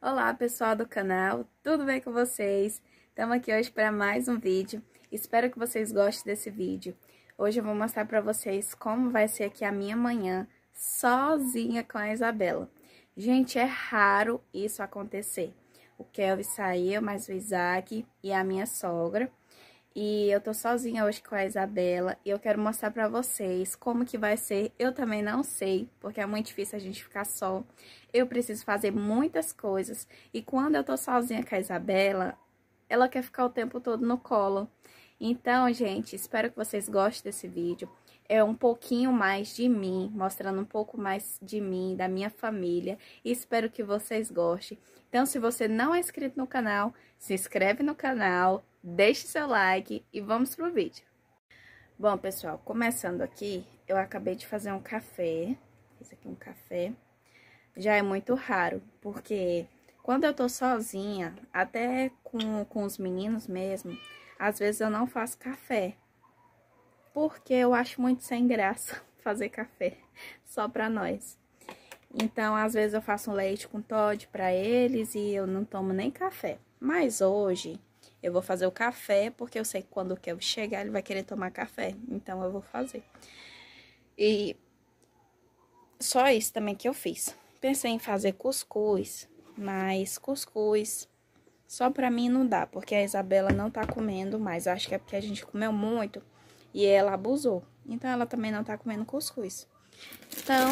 Olá pessoal do canal, tudo bem com vocês? Estamos aqui hoje para mais um vídeo, espero que vocês gostem desse vídeo. Hoje eu vou mostrar para vocês como vai ser aqui a minha manhã sozinha com a Isabela. Gente, é raro isso acontecer. O Kelvin saiu, mas o Isaac e a minha sogra. E eu tô sozinha hoje com a Isabela e eu quero mostrar pra vocês como que vai ser. Eu também não sei, porque é muito difícil a gente ficar só. Eu preciso fazer muitas coisas e quando eu tô sozinha com a Isabela, ela quer ficar o tempo todo no colo. Então, gente, espero que vocês gostem desse vídeo. É um pouquinho mais de mim, mostrando um pouco mais de mim, da minha família. E espero que vocês gostem. Então, se você não é inscrito no canal, se inscreve no canal, deixe seu like e vamos pro vídeo. Bom, pessoal, começando aqui, eu acabei de fazer um café. Fiz aqui um café. Já é muito raro, porque quando eu tô sozinha, até com os meninos mesmo, às vezes eu não faço café. Porque eu acho muito sem graça fazer café só pra nós. Então, às vezes eu faço um leite com Toddy pra eles e eu não tomo nem café. Mas hoje eu vou fazer o café porque eu sei que quando o Kelvin chegar ele vai querer tomar café. Então, eu vou fazer. E só isso também que eu fiz. Pensei em fazer cuscuz, mas cuscuz só pra mim não dá, porque a Isabela não tá comendo mais. Acho que é porque a gente comeu muito e ela abusou. Então, ela também não tá comendo cuscuz. Então,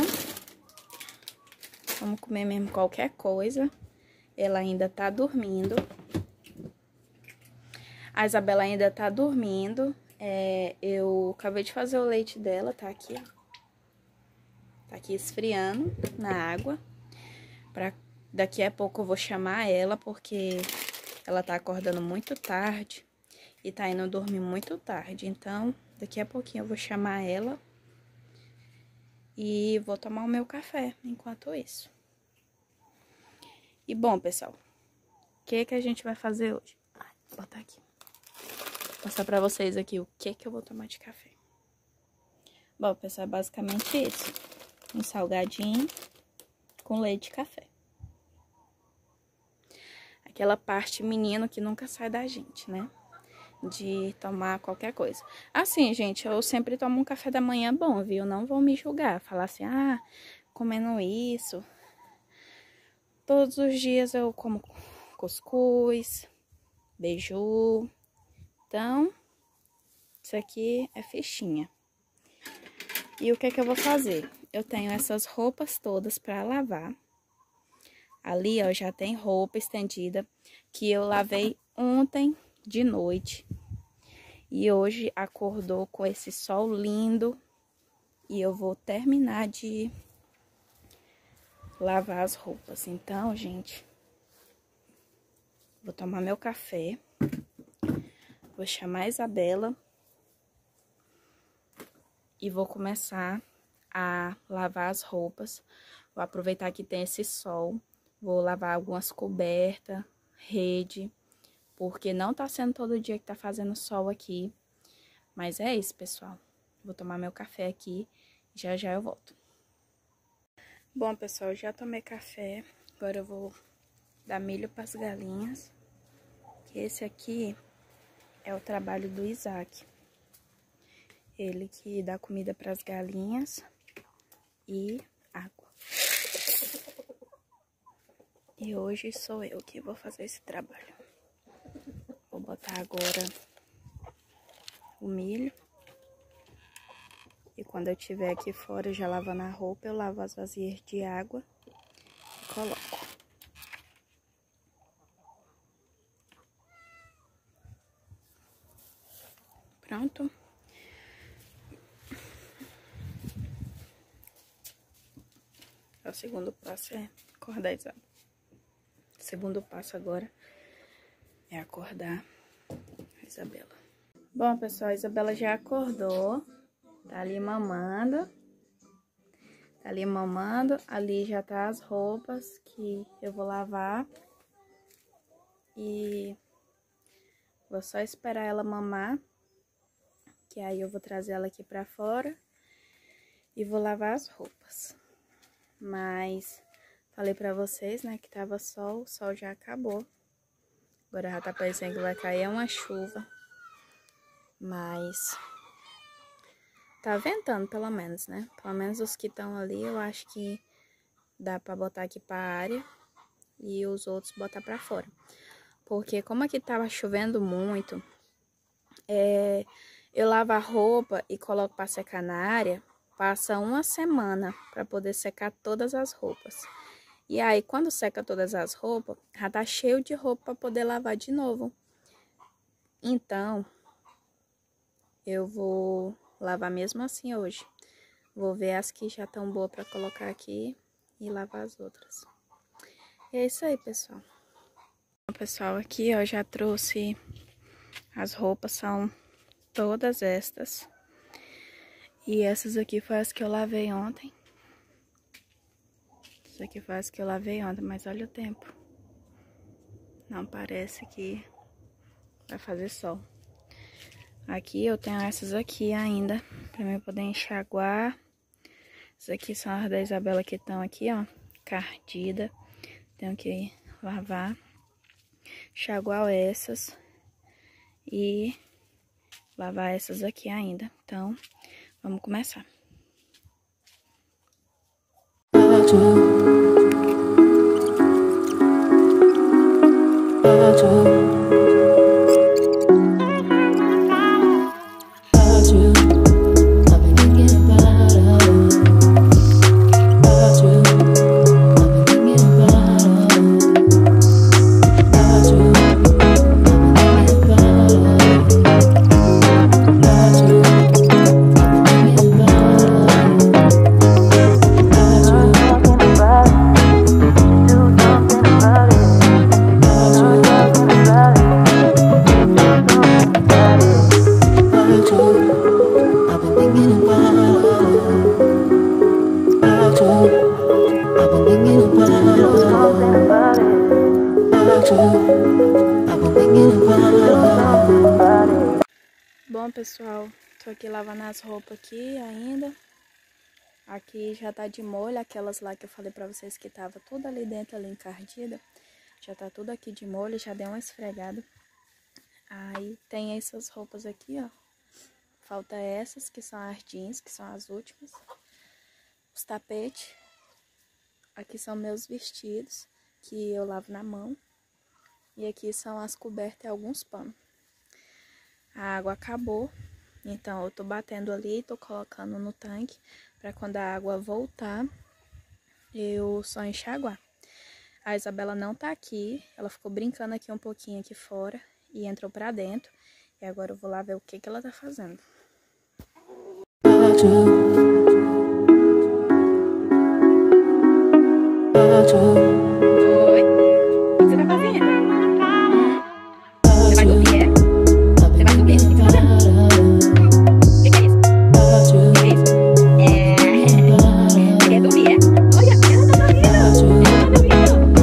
vamos comer mesmo qualquer coisa. Ela ainda tá dormindo. A Isabela ainda tá dormindo. Eu acabei de fazer o leite dela, tá aqui, ó. Tá aqui esfriando na água. Daqui a pouco eu vou chamar ela, porque ela tá acordando muito tarde e tá indo dormir muito tarde. Então, daqui a pouquinho eu vou chamar ela e vou tomar o meu café enquanto isso. E bom, pessoal, o que a gente vai fazer hoje? Vou botar aqui. Vou mostrar pra vocês aqui o que eu vou tomar de café. Bom, pessoal, é basicamente isso. Um salgadinho com leite de café. Aquela parte menino que nunca sai da gente, né? De tomar qualquer coisa. Assim, gente, eu sempre tomo um café da manhã bom, viu? Não vão me julgar. Falar assim, comendo isso. Todos os dias eu como cuscuz, beiju. Então, isso aqui é fichinha. E o que eu vou fazer? Eu tenho essas roupas todas pra lavar. Ali, ó, já tem roupa estendida que eu lavei ontem de noite. E hoje acordou com esse sol lindo. E eu vou terminar de lavar as roupas. Então, gente, vou tomar meu café. Vou chamar a Isabela. E vou começar a lavar as roupas. Vou aproveitar que tem esse sol. Vou lavar algumas cobertas, rede, porque não tá sendo todo dia que tá fazendo sol aqui. Mas é isso, pessoal. Vou tomar meu café aqui e já eu volto. Bom, pessoal, eu já tomei café. Agora eu vou dar milho pras galinhas. Que esse aqui é o trabalho do Isaac. Ele que dá comida pras galinhas e água. E hoje sou eu que vou fazer esse trabalho. Vou botar agora o milho. E quando eu estiver aqui fora já lavando a roupa, eu lavo as vasilhas de água e coloco. Pronto. O segundo passo é acordar a Isabela. O segundo passo agora é acordar a Isabela. Bom, pessoal, a Isabela já acordou. Tá ali mamando. Tá ali mamando. Ali já tá as roupas que eu vou lavar. E vou só esperar ela mamar. Que aí eu vou trazer ela aqui pra fora. E vou lavar as roupas. Mas Falei pra vocês, né, que tava sol, o sol já acabou. Agora já tá parecendo que vai cair uma chuva. Mas tá ventando pelo menos, né? Pelo menos os que estão ali, eu acho que dá pra botar aqui pra área e os outros botar pra fora. Porque como aqui tava chovendo muito, eu lavo a roupa e coloco pra secar na área, passa uma semana pra poder secar todas as roupas. E aí, quando seca todas as roupas, já tá cheio de roupa pra poder lavar de novo. Então, eu vou lavar mesmo assim hoje. Vou ver as que já estão boas pra colocar aqui e lavar as outras. E é isso aí, pessoal. Pessoal, aqui ó, já trouxe as roupas, são todas estas. E essas aqui foi as que eu lavei ontem. Isso aqui foi as que eu lavei ontem, mas olha o tempo. Não parece que vai fazer sol. Aqui eu tenho essas aqui ainda, pra mim poder enxaguar. Essas aqui são as da Isabela que estão aqui, ó, cardida. Tenho que lavar, enxaguar essas e lavar essas aqui ainda. Então, vamos começar. Bom, pessoal, tô aqui lavando as roupas aqui ainda. Aqui já tá de molho, aquelas lá que eu falei pra vocês que tava tudo ali dentro, ali encardida. Já tá tudo aqui de molho, já deu uma esfregada. Aí tem essas roupas aqui, ó. Falta essas, que são as jeans, que são as últimas. Os tapetes. Aqui são meus vestidos, que eu lavo na mão. E aqui são as cobertas e alguns panos. A água acabou, então eu tô batendo ali e tô colocando no tanque pra quando a água voltar, eu só enxaguar. A Isabela não tá aqui, ela ficou brincando aqui um pouquinho aqui fora e entrou pra dentro. E agora eu vou lá ver o que ela tá fazendo. Oi, o que você tá fazendo? Você vai dormir, é? Você vai dormir? O que você tá fazendo? O que é isso? O que é isso? Você quer dormir, é? Olha, ela tá dormindo! Ela tá dormindo!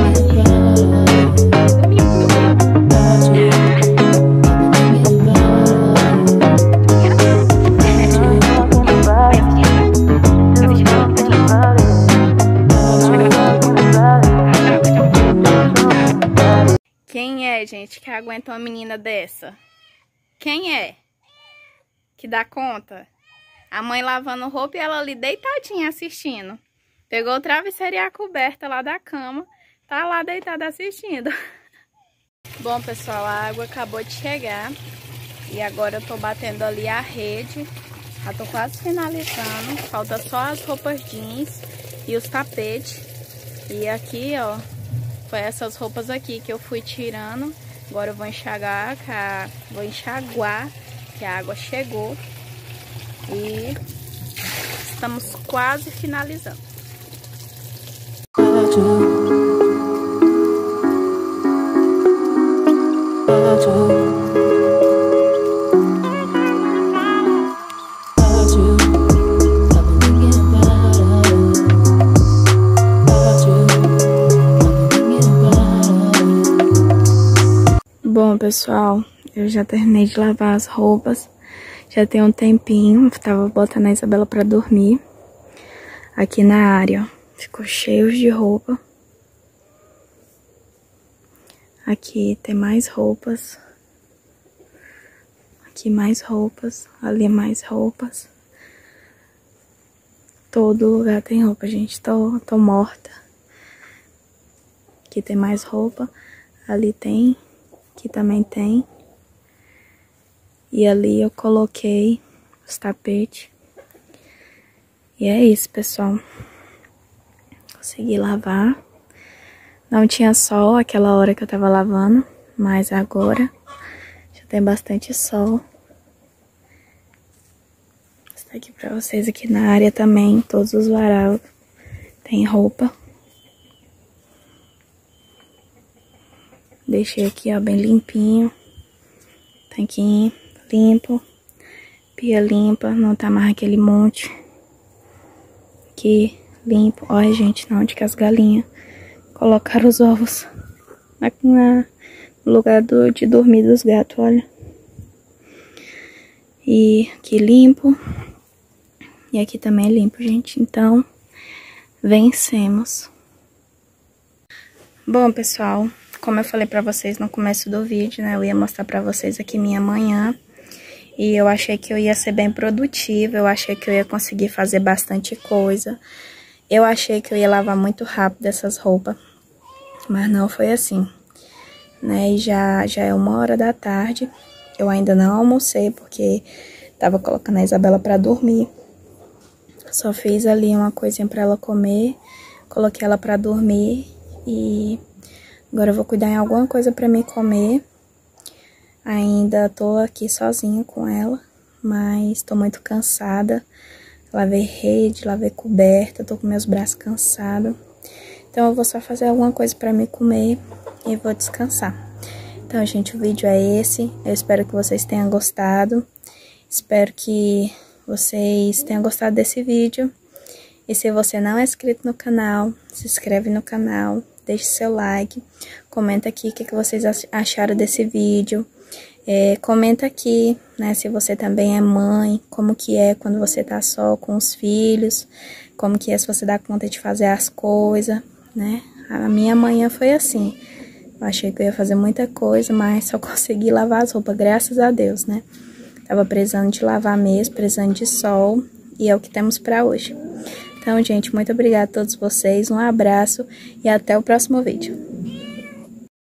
Quem é, gente, que aguenta uma menina dessa? Quem é que dá conta? A mãe lavando roupa e ela ali deitadinha assistindo. Pegou o travesseiro e a coberta lá da cama. Tá lá deitada assistindo. Bom, pessoal, a água acabou de chegar. E agora eu tô batendo ali a rede. Já tô quase finalizando. Falta só as roupas jeans e os tapetes. E aqui, ó, foi essas roupas aqui que eu fui tirando. Agora eu vou enxaguar, que a água chegou. E estamos quase finalizando. Bom, pessoal, eu já terminei de lavar as roupas. Já tem um tempinho, tava botando a Isabela pra dormir. Aqui na área, ó, Ficou cheio de roupa. Aqui tem mais roupas. Aqui mais roupas. Ali mais roupas. Todo lugar tem roupa, gente. Tô morta. Aqui tem mais roupa. Ali tem. Aqui também tem. E ali eu coloquei os tapetes. E é isso, pessoal. Consegui lavar. Não tinha sol aquela hora que eu tava lavando, mas agora já tem bastante sol. Vou mostrar aqui pra vocês aqui na área também, todos os varais tem roupa. Deixei aqui, ó, bem limpinho. Tanquinho limpo. Pia limpa, não tá mais aquele monte. Aqui, limpo. Olha, gente, na onde que as galinhas colocaram os ovos. Aqui no lugar de dormir dos gatos, olha. E aqui limpo. E aqui também é limpo, gente. Então, vencemos. Bom, pessoal, como eu falei pra vocês no começo do vídeo, né? Eu ia mostrar pra vocês aqui minha manhã. E eu achei que eu ia ser bem produtiva. Eu achei que eu ia conseguir fazer bastante coisa. Eu achei que eu ia lavar muito rápido essas roupas. Mas não foi assim, né? E já é 1h da tarde. Eu ainda não almocei porque tava colocando a Isabela pra dormir. Só fiz ali uma coisinha pra ela comer. Coloquei ela pra dormir. E agora eu vou cuidar em alguma coisa pra mim comer. Ainda tô aqui sozinha com ela, mas tô muito cansada. Lavei rede, lavei coberta, tô com meus braços cansados. Então eu vou só fazer alguma coisa pra me comer e vou descansar. Então, gente, o vídeo é esse. Eu espero que vocês tenham gostado. Espero que vocês tenham gostado desse vídeo. E se você não é inscrito no canal, se inscreve no canal, deixe seu like. Comenta aqui o que vocês acharam desse vídeo. Comenta aqui, né, se você também é mãe, como que é quando você tá só com os filhos, como que é se você dá conta de fazer as coisas, né? A minha manhã foi assim, eu achei que eu ia fazer muita coisa, mas só consegui lavar as roupas, graças a Deus, né? Tava precisando de lavar mesmo, precisando de sol, e é o que temos pra hoje. Então, gente, muito obrigada a todos vocês, um abraço e até o próximo vídeo.